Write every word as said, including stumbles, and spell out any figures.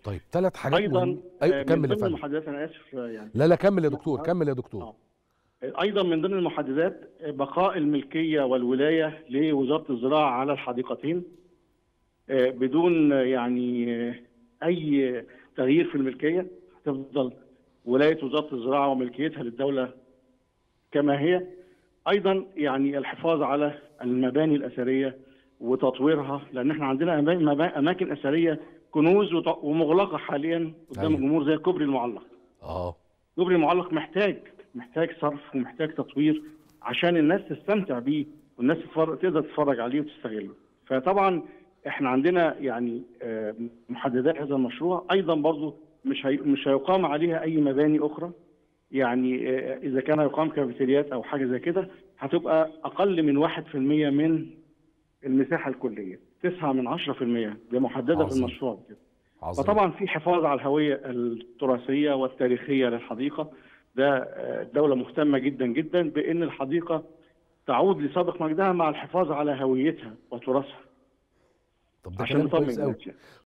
طيب ثلاث حاجات ايضا مهمه. ايوه من كمل يا ضمن فندم. المحددات، انا اسف يعني. لا لا كمل يا دكتور، كمل يا دكتور. اه ايضا من ضمن المحددات بقاء الملكيه والولايه لوزاره الزراعه على الحديقتين بدون يعني اي تغيير في الملكيه. تفضل ولايه وزاره الزراعه وملكيتها للدوله كما هي. ايضا يعني الحفاظ على المباني الاثريه وتطويرها، لان احنا عندنا اماكن اثريه كنوز ومغلقه حاليا قدام أيوه. الجمهور، زي الكوبري المعلق. اه الكوبري المعلق محتاج محتاج صرف ومحتاج تطوير عشان الناس تستمتع بيه والناس تقدر تتفرج عليه وتستغله. فطبعا احنا عندنا يعني محددات هذا المشروع. ايضا برضو مش هي مش هيقام عليها اي مباني اخرى. يعني اذا كان هيقام كافيتريات او حاجه زي كده هتبقى اقل من واحد في المية من المساحه الكليه، تسعة من عشرة في المية دي محدده في عظيم المشروع كده. عظيم. فطبعا في حفاظ على الهويه التراثيه والتاريخيه للحديقه. ده الدوله مهتمه جدا جدا بان الحديقه تعود لسابق مجدها مع الحفاظ على هويتها وتراثها طب ده عشان كلام نطمن كويس قوي. الناس يعني.